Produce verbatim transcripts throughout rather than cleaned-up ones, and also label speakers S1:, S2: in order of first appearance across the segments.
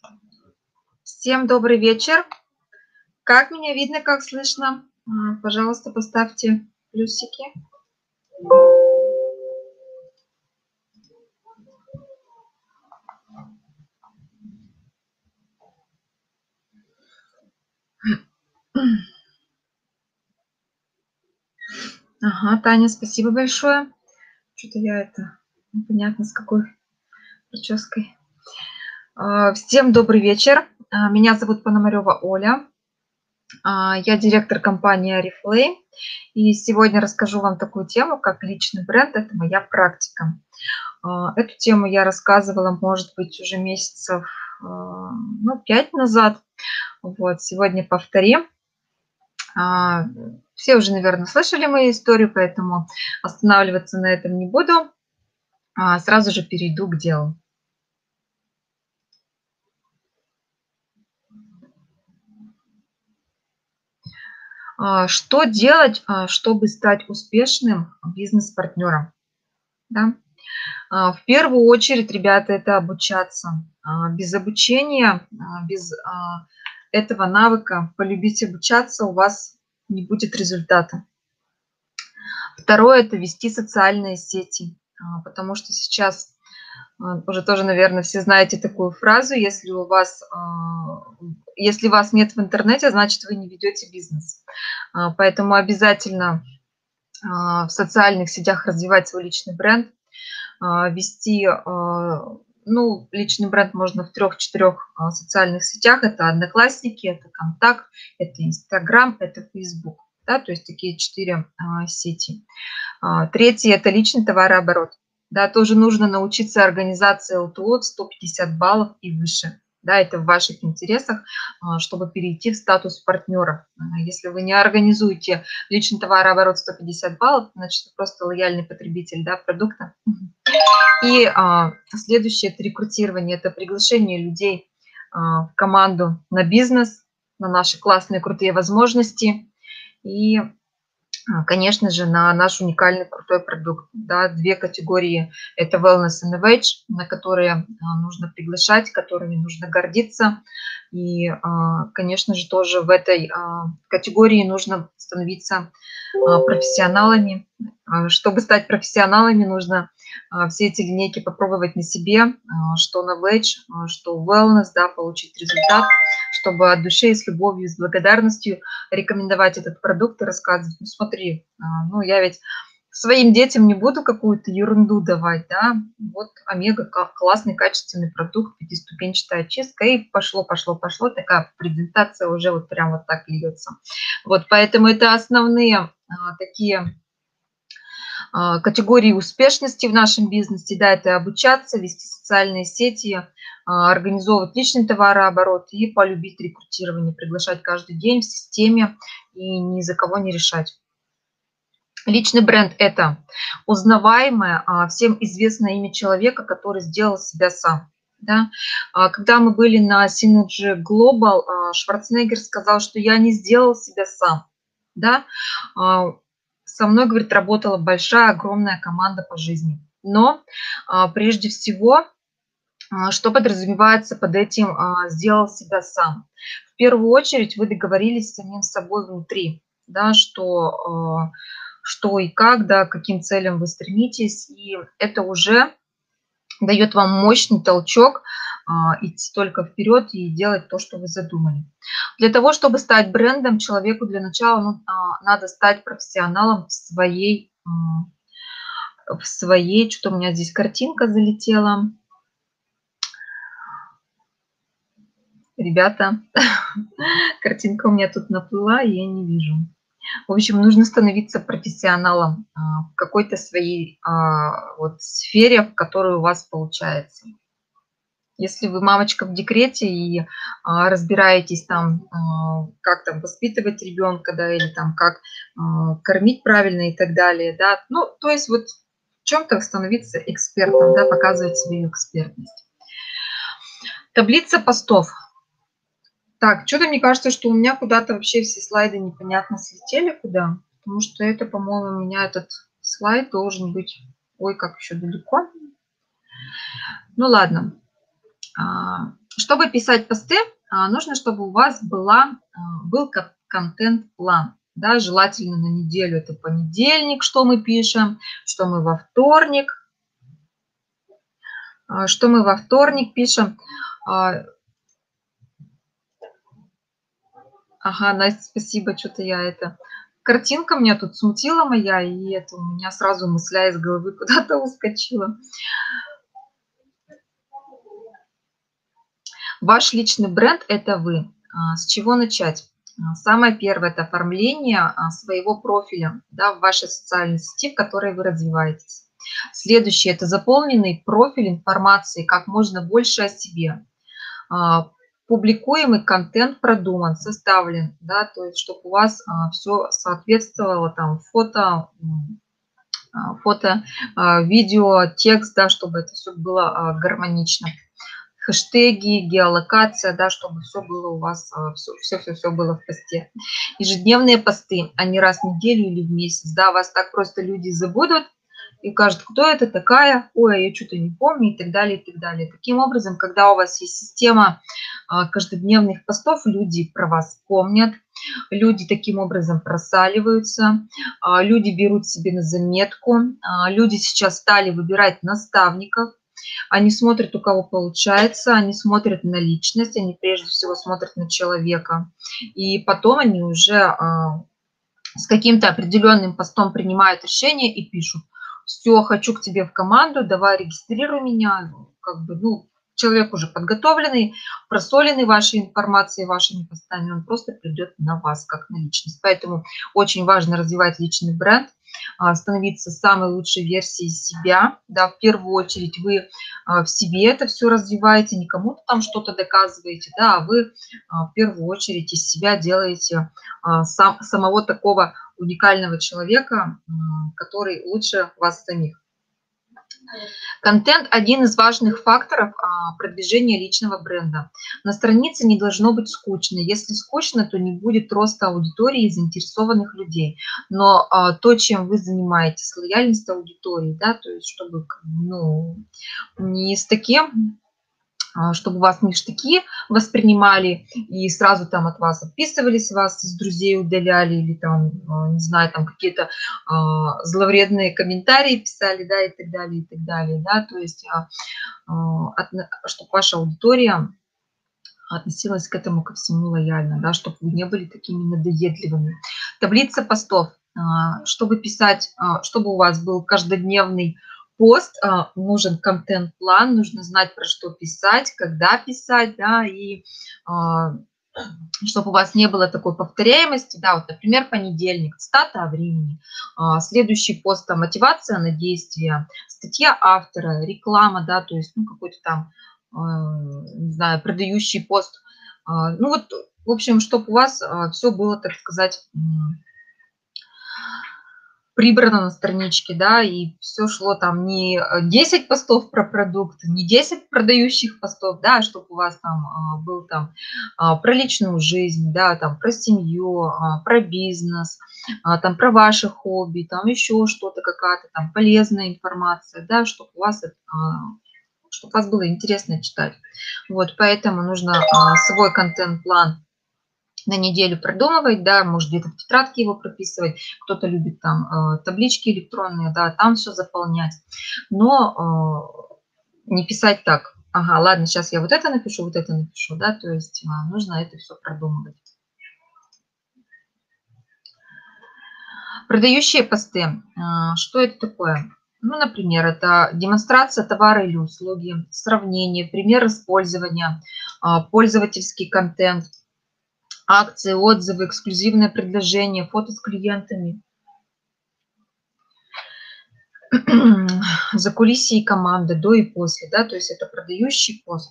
S1: Всем добрый вечер. Как меня видно, как слышно? А, пожалуйста, поставьте плюсики. Ага, Таня, спасибо большое. Что-то я это непонятно с какой прической. А, Всем добрый вечер. А, Меня зовут Пономарева Оля. А, Я директор компании Oriflame. И сегодня расскажу вам такую тему, как личный бренд. Это моя практика. А, Эту тему я рассказывала, может быть, уже месяцев а, ну, пять назад. Вот, сегодня повторим. А, Все уже, наверное, слышали мою историю, поэтому останавливаться на этом не буду. А, Сразу же перейду к делу. А, Что делать, а, чтобы стать успешным бизнес-партнером? Да? А, В первую очередь, ребята, это обучаться. А, Без обучения, а, без а, этого навыка полюбить обучаться у вас не будет результата. Второе– это вести социальные сети, а, потому что сейчас а, уже тоже, наверное, все знаете такую фразу: если у вас, а, если вас нет в интернете, значит, вы не ведете бизнес. А, Поэтому обязательно а, в социальных сетях развивать свой личный бренд, а, вести, а, ну, личный бренд можно в трех-четырех социальных сетях. Это Одноклассники, это Контакт, это Инстаграм, это Фейсбук. Да, то есть такие четыре а, сети. А, Третье– это личный товарооборот. Да, тоже нужно научиться организации эл тэ о сто пятьдесят баллов и выше. Да, это в ваших интересах, а, чтобы перейти в статус партнера. А, Если вы не организуете личный товарооборот сто пятьдесят баллов, значит, вы просто лояльный потребитель, да, продукта. И а, следующее– это рекрутирование, это приглашение людей а, в команду на бизнес, на наши классные крутые возможности. И а, конечно же, на наш уникальный крутой продукт. Да, две категории– это Wellness Innovation, на которые а, нужно приглашать, которыми нужно гордиться. И, а, конечно же, тоже в этой а, категории нужно становиться а, профессионалами. А, Чтобы стать профессионалами, нужно а, все эти линейки попробовать на себе, а, что Knowledge, а, что Wellness, да, получить результат, чтобы от души и с любовью, с благодарностью рекомендовать этот продукт и рассказывать: ну смотри, а, ну я ведь своим детям не буду какую-то ерунду давать, да, вот омега ка- классный, качественный продукт, пятиступенчатая очистка, и пошло, пошло, пошло, такая презентация уже вот прям вот так льется. Вот, поэтому это основные а, такие а, категории успешности в нашем бизнесе. Да, это обучаться, вести социальные сети, а, организовывать личный товарооборот и полюбить рекрутирование, приглашать каждый день в системе и ни за кого не решать. Личный бренд– это узнаваемое, а, всем известное имя человека, который сделал себя сам. Да? А, Когда мы были на Synergy Global, а, Шварценеггер сказал, что я не сделал себя сам. Да? А, Со мной, говорит, работала большая, огромная команда по жизни. Но а, прежде всего, а, что подразумевается под этим а, «сделал себя сам»? В первую очередь вы договорились с самим собой внутри, да, что, а, что и как, да, к каким целям вы стремитесь, и это уже дает вам мощный толчок а, идти только вперед и делать то, что вы задумали. Для того, чтобы стать брендом, человеку для начала ну, а, надо стать профессионалом в своей, м, в своей, что-то у меня здесь картинка залетела. Ребята, картинка у меня тут наплыла, и я не вижу. В общем, нужно становиться профессионалом а, в какой-то своей а, вот сфере, в которой у вас получается. Если вы мамочка в декрете и а, разбираетесь там, а, как там воспитывать ребенка, да, или там как а, кормить правильно и так далее, да, ну, то есть вот в чем-то становиться экспертом, да, показывать свою экспертность. Таблица постов. Так, что-то мне кажется, что у меня куда-то вообще все слайды непонятно слетели куда, потому что это, по-моему, у меня этот слайд должен быть, ой, как еще далеко. Ну ладно. А, Чтобы писать посты, а, нужно, чтобы у вас была, а, был ко- контент-план. Да, желательно на неделю. Это понедельник, что мы пишем, что мы во вторник, а, что мы во вторник пишем. А, Ага, Настя, спасибо, что-то я это... Картинка меня тут смутила моя, и это у меня сразу мысля из головы куда-то ускочила. Ваш личный бренд – это вы. А, С чего начать? А, Самое первое – это оформление а, своего профиля, да, в вашей социальной сети, в которой вы развиваетесь. Следующее – это заполненный профиль информации, как можно больше о себе. А, Публикуемый контент продуман, составлен, да, то есть чтобы у вас все соответствовало, там, фото, м, а, фото, а, видео, текст, да, чтобы это все было а, гармонично. Хэштеги, геолокация, да, чтобы все было у вас, все-все-все было в посте. Ежедневные посты, а не раз в неделю или в месяц, да, вас так просто люди забудут и скажут, кто это такая, ой, я что-то не помню и так далее, и так далее. Таким образом, когда у вас есть система а, каждодневных постов, люди про вас помнят, люди таким образом просаливаются, а, люди берут себе на заметку, а, люди сейчас стали выбирать наставников, они смотрят, у кого получается, они смотрят на личность, они прежде всего смотрят на человека. И потом они уже а, с каким-то определенным постом принимают решение и пишут: все, хочу к тебе в команду, давай регистрируй меня. Как бы, ну, человек уже подготовленный, просоленный вашей информацией, вашими постами, он просто придет на вас как на личность. Поэтому очень важно развивать личный бренд, а, становиться самой лучшей версией себя. Да, в первую очередь вы а, в себе это все развиваете, не кому-то там что-то доказываете, да, а вы а, в первую очередь из себя делаете а, сам, самого такого уникального человека, который лучше вас самих. Контент – один из важных факторов а, продвижения личного бренда. На странице не должно быть скучно. Если скучно, то не будет роста аудитории и заинтересованных людей. Но а, то, чем вы занимаетесь, лояльность аудитории, да, то есть чтобы, ну, не с таким, а, чтобы вас не в штыки воспринимали и сразу там от вас отписывались, вас из друзей удаляли или там, а, не знаю, там какие-то а, зловредные комментарии писали, да, и так далее, и так далее, да, то есть, а, а, чтобы ваша аудитория относилась к этому ко всему лояльно, да, чтобы вы не были такими надоедливыми. Таблица постов. А, Чтобы писать, а, чтобы у вас был каждодневный пост, а, нужен контент-план, нужно знать, про что писать, когда писать, да, и а, чтобы у вас не было такой повторяемости, да, вот, например, понедельник, цитата о времени, а, следующий пост, там, мотивация на действие, статья автора, реклама, да, то есть, ну, какой-то там, а, не знаю, продающий пост, а, ну, вот, в общем, чтобы у вас все было, так сказать, прибрано на страничке, да, и все шло там не десять постов про продукт, не десять продающих постов, да, чтобы у вас там а, был там а, про личную жизнь, да, там про семью, а, про бизнес, а, там про ваши хобби, там еще что-то, какая-то там полезная информация, да, чтобы у вас, а, чтобы вас было интересно читать. Вот, поэтому нужно а, свой контент-план на неделю продумывать, да, может где-то в тетрадке его прописывать, кто-то любит там э, таблички электронные, да, там все заполнять, но э, не писать так, ага, ладно, сейчас я вот это напишу, вот это напишу, да, то есть э, нужно это все продумывать. Продающие посты, э, что это такое? Ну, например, это демонстрация товара или услуги, сравнение, пример использования, э, пользовательский контент, акции, отзывы, эксклюзивное предложение, фото с клиентами, закулисье и команда до и после, да, то есть это продающий пост,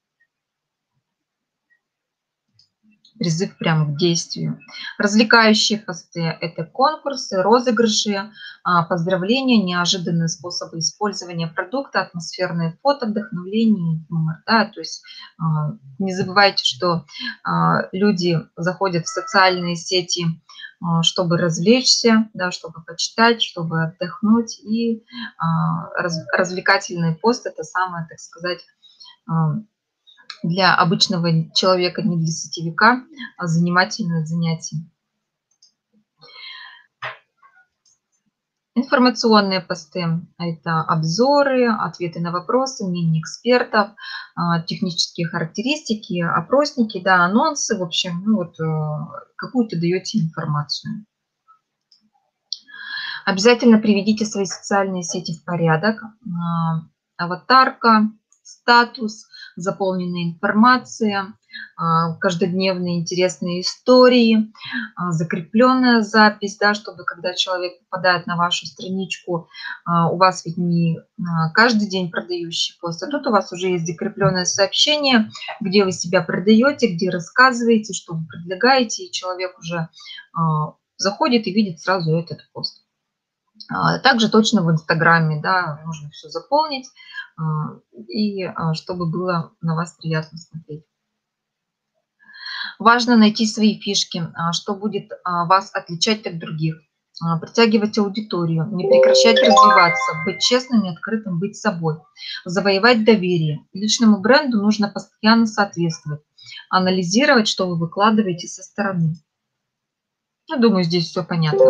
S1: призыв прямо к действию. Развлекающие посты – это конкурсы, розыгрыши, а, поздравления, неожиданные способы использования продукта, атмосферные фото, вдохновление и юмор, да, то есть а, не забывайте, что а, люди заходят в социальные сети, а, чтобы развлечься, да, чтобы почитать, чтобы отдохнуть, и а, раз, развлекательный пост – это самое, так сказать, для обычного человека, не для сетевика, а занимательное занятие. Информационные посты– это обзоры, ответы на вопросы, мнения экспертов, а, технические характеристики, опросники, да, анонсы, в общем, ну вот э, какую-то даете информацию. Обязательно приведите свои социальные сети в порядок. А, Аватарка, статус, заполненная информация, а, каждодневные интересные истории, а, закрепленная запись, да, чтобы когда человек попадает на вашу страничку, а, у вас ведь не а, каждый день продающий пост, а тут у вас уже есть закрепленное сообщение, где вы себя продаете, где рассказываете, что вы предлагаете, и человек уже а, заходит и видит сразу этот пост. А, Также точно в Инстаграме, да, нужно все заполнить, а, и а, чтобы было на вас приятно смотреть. Важно найти свои фишки, а, что будет а, вас отличать от других. А, Притягивать аудиторию, не прекращать развиваться, быть честным и открытым, быть собой, завоевать доверие. Личному бренду нужно постоянно соответствовать, анализировать, что вы выкладываете со стороны. Я думаю, здесь все понятно.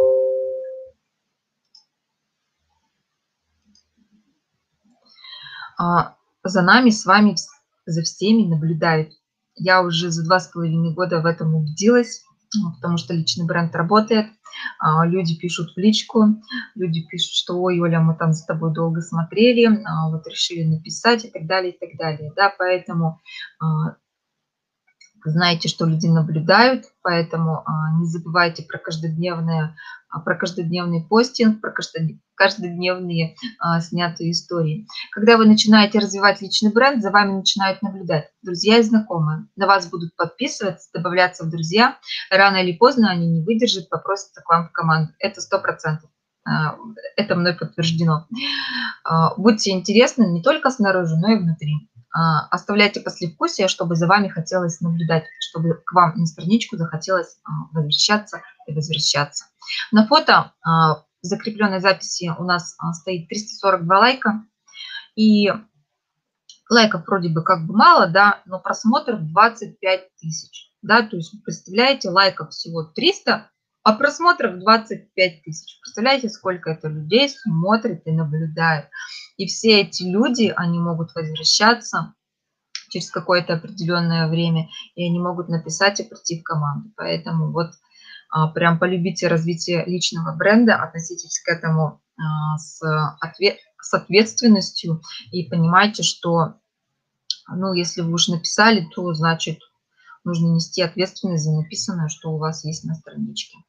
S1: А, За нами с вами, вс- за всеми наблюдают. Я уже за два с половиной года в этом убедилась, ну, потому что личный бренд работает. А, Люди пишут в личку, люди пишут, что ой, Оля, мы там за тобой долго смотрели, а, вот решили написать и так далее, и так далее. Да, поэтому а, знаете, что люди наблюдают, поэтому а, не забывайте про каждодневное, а, про каждодневный постинг, про каждод- каждодневные а, снятые истории. Когда вы начинаете развивать личный бренд, за вами начинают наблюдать друзья и знакомые. На вас будут подписываться, добавляться в друзья. Рано или поздно они не выдержат, попросятся к вам в команду. Это сто процентов. Это мной подтверждено. А, Будьте интересны не только снаружи, но и внутри. А, Оставляйте послевкусие, чтобы за вами хотелось наблюдать, чтобы к вам на страничку захотелось а, возвращаться и возвращаться. На фото а, в закрепленной записи у нас а, стоит триста сорок два лайка. И лайков вроде бы как бы мало, да, но просмотров двадцать пять тысяч. Да, то есть, представляете, лайков всего триста, а просмотров двадцать пять тысяч. Представляете, сколько это людей смотрит и наблюдает. И все эти люди, они могут возвращаться через какое-то определенное время, и они могут написать и прийти в команду. Поэтому вот а, прям полюбите развитие личного бренда, относитесь к этому а, с, ответ, с ответственностью и понимайте, что, ну, если вы уж написали, то значит нужно нести ответственность за написанное, что у вас есть на страничке.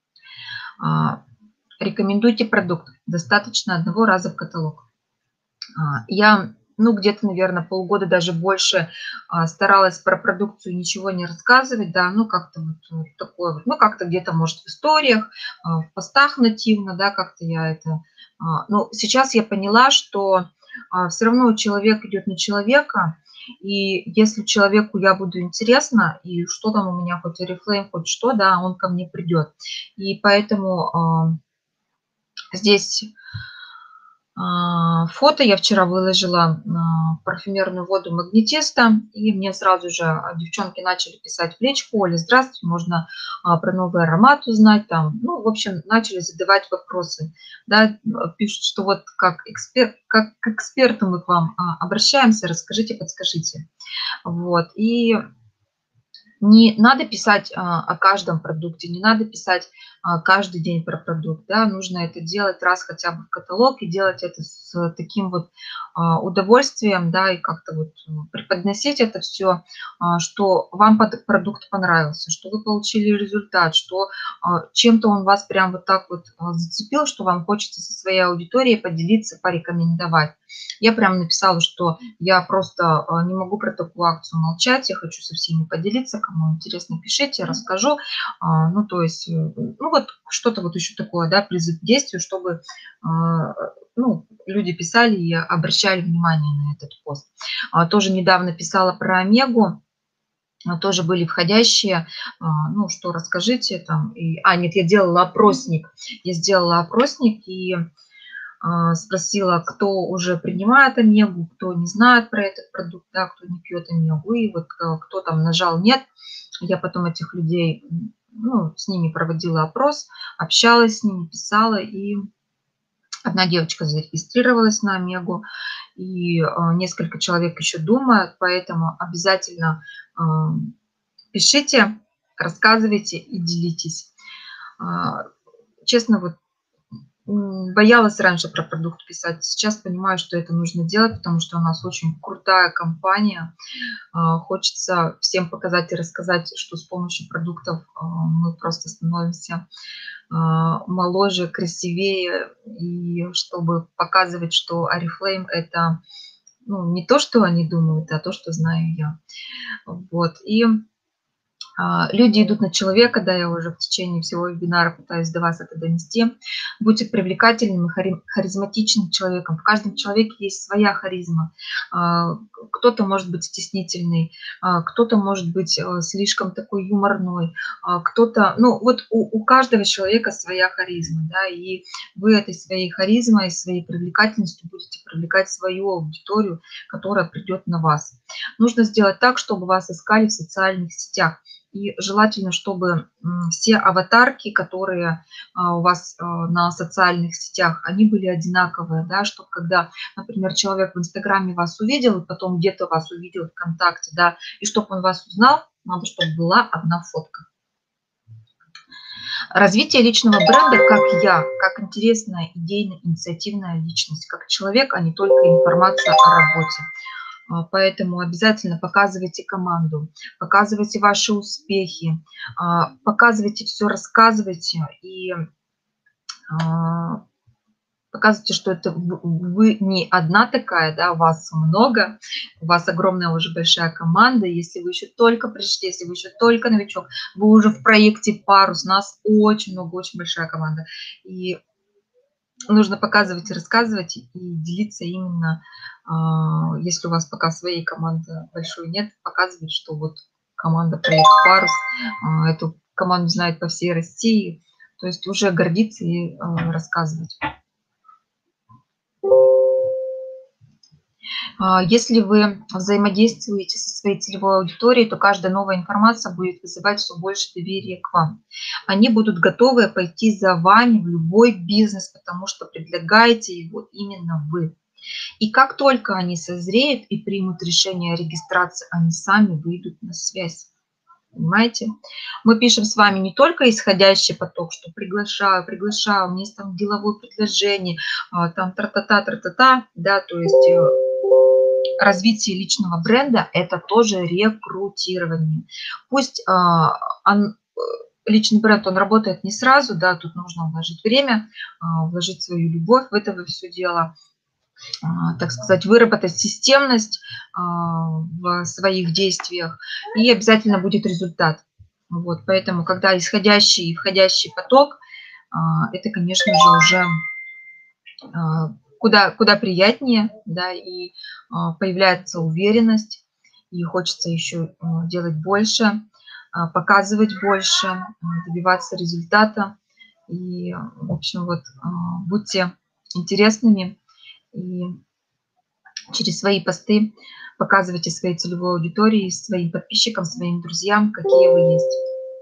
S1: А, Рекомендуйте продукт. Достаточно одного раза в каталог. А, Я, ну, где-то, наверное, полгода, даже больше а, старалась про продукцию ничего не рассказывать, да, ну, как-то вот вот такое вот, ну, как-то где-то, может, в историях, а, в постах нативно, да, как-то я это... а, Но сейчас я поняла, что все равно человек идет на человека, и если человеку я буду интересна, и что там у меня, хоть Oriflame, хоть что, да, он ко мне придет. И поэтому а, здесь а, фото я вчера выложила а, парфюмерную воду магнетиста, и мне сразу же а, девчонки начали писать в личку: Оля, здравствуйте, можно а, про новый аромат узнать там. Ну, в общем, начали задавать вопросы. Да, пишут, что вот как эксперт, как к эксперту мы к вам а, обращаемся, расскажите, подскажите. Вот. И не надо писать а, о каждом продукте, не надо писать а, каждый день про продукт, да, нужно это делать раз хотя бы в каталог и делать это с таким вот а, удовольствием, да, и как-то вот м, преподносить это все, а, что вам под- продукт понравился, что вы получили результат, что а, чем-то он вас прям вот так вот а, зацепил, что вам хочется со своей аудиторией поделиться, порекомендовать. Я прям написала, что я просто а, не могу про такую акцию молчать, я хочу со всеми поделиться, кому интересно, пишите, расскажу. А, Ну, то есть, э, ну, вот что-то вот еще такое, да, призыв к действию, чтобы, а, ну, люди писали и обращали внимание на этот пост. А, Тоже недавно писала про Омегу, а, тоже были входящие, а, ну, что расскажите там. И... А, нет, я делала опросник, я сделала опросник, и а, спросила, кто уже принимает омегу, кто не знает про этот продукт, да, кто не пьет омегу, и вот а, кто там нажал «нет». Я потом этих людей, ну, с ними проводила опрос, общалась с ними, писала, и одна девочка зарегистрировалась на омегу, и а, несколько человек еще думают, поэтому обязательно а, пишите, рассказывайте и делитесь. А, честно, вот м, боялась раньше про продукт писать, сейчас понимаю, что это нужно делать, потому что у нас очень крутая компания. А, Хочется всем показать и рассказать, что с помощью продуктов а, мы просто становимся а, моложе, красивее, и чтобы показывать, что Oriflame это, ну, не то, что они думают, а то, что знаю я. Вот. И а, люди идут на человека, да, я уже в течение всего вебинара пытаюсь до вас это донести. Будьте привлекательным и хари- харизматичным человеком. В каждом человеке есть своя харизма. А, Кто-то может быть стеснительный, а, кто-то может быть э, слишком такой юморной, а, кто-то, ну вот у, у каждого человека своя харизма, да, и вы этой своей харизмой, своей привлекательностью будете привлекать свою аудиторию, которая придет на вас. Нужно сделать так, чтобы вас искали в социальных сетях. И желательно, чтобы все аватарки, которые а, у вас а, на социальных сетях, они были одинаковые, да, чтобы когда, например, человек в Инстаграме вас увидел, и потом где-то вас увидел ВКонтакте, да, и чтобы он вас узнал, надо, чтобы была одна фотка. Развитие личного бренда, как я, как интересная, идейная, инициативная личность, как человек, а не только информация о работе. А, Поэтому обязательно показывайте команду, показывайте ваши успехи, а, показывайте все, рассказывайте и а, показывайте, что это в- вы не одна такая, да, вас много, у вас огромная уже большая команда. Если вы еще только пришли, если вы еще только новичок, вы уже в проекте «Парус», у нас очень много, очень большая команда. И нужно показывать и рассказывать, и делиться именно, а, если у вас пока своей команды большой нет, показывать, что вот команда «Проект Парус», а, эту команду знает по всей России, то есть уже гордиться и а, рассказывать. А, Если вы взаимодействуете со своей целевой аудиторией, то каждая новая информация будет вызывать все больше доверия к вам. Они будут готовы пойти за вами в любой бизнес, потому что предлагаете его именно вы. И как только они созреют и примут решение о регистрации, они сами выйдут на связь. Понимаете? Мы пишем с вами не только исходящий поток, что приглашаю, приглашаю, у меня есть там деловое предложение, а, там тра-та-та, тра-та-та, да, то есть э, развитие личного бренда – это тоже рекрутирование. Пусть а, он, э, личный бренд, он работает не сразу, да, тут нужно вложить время, а, вложить свою любовь в это все дело, а, так сказать, выработать системность а, в своих действиях, и обязательно будет результат. Вот, поэтому, когда исходящий и входящий поток, а, это, конечно же, уже а, куда, куда приятнее, да, и а, появляется уверенность, и хочется еще а, делать больше, а, показывать больше, а, добиваться результата. И, в общем, вот а, будьте интересными и через свои посты показывайте своей целевой аудитории, своим подписчикам, своим друзьям, какие вы есть.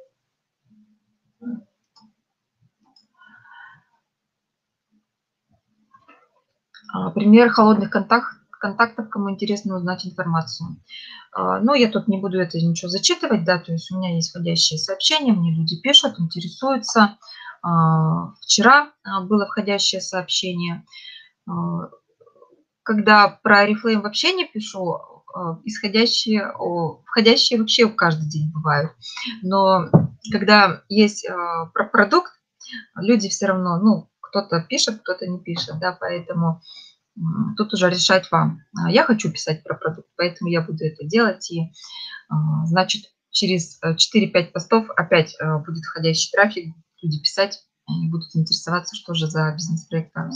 S1: А, Пример холодных контакт, контактов, кому интересно узнать информацию. А, Ну, я тут не буду это ничего зачитывать, да, то есть у меня есть входящие сообщения, мне люди пишут, интересуются. А, Вчера а, было входящее сообщение. А, Когда про Oriflame вообще не пишу, а, исходящие, о, входящие вообще каждый день бывают. Но когда есть а, про продукт, люди все равно, ну, кто-то пишет, кто-то не пишет, да, поэтому м, тут уже решать вам. А Я хочу писать про продукт, поэтому я буду это делать. И, а, значит, через э, четыре-пять постов опять а, будет входящий трафик, люди писать, они будут интересоваться, что же за бизнес-проект там.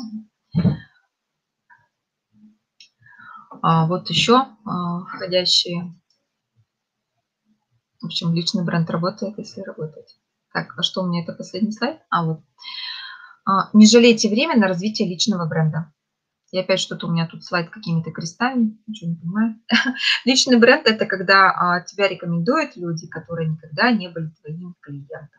S1: А вот еще а, входящие, в общем, личный бренд работает, если работать. Так, а что у меня это последний слайд? А вот. А, Не жалейте время на развитие личного бренда. И опять что-то у меня тут слайд какими-то крестами, ничего не понимаю. Личный бренд – это когда а, тебя рекомендуют люди, которые никогда не были твоим клиентом.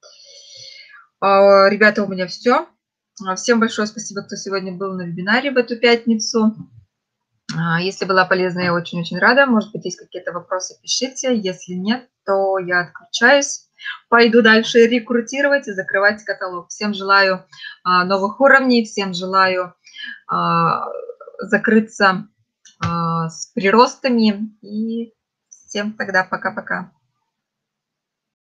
S1: А, Ребята, у меня все. Всем большое спасибо, кто сегодня был на вебинаре в эту пятницу. А, Если была полезна, я очень-очень рада. Может быть, есть какие-то вопросы, пишите. Если нет, то я отключаюсь. Пойду дальше рекрутировать и закрывать каталог. Всем желаю а, новых уровней, всем желаю а, закрыться а, с приростами. И всем тогда пока-пока.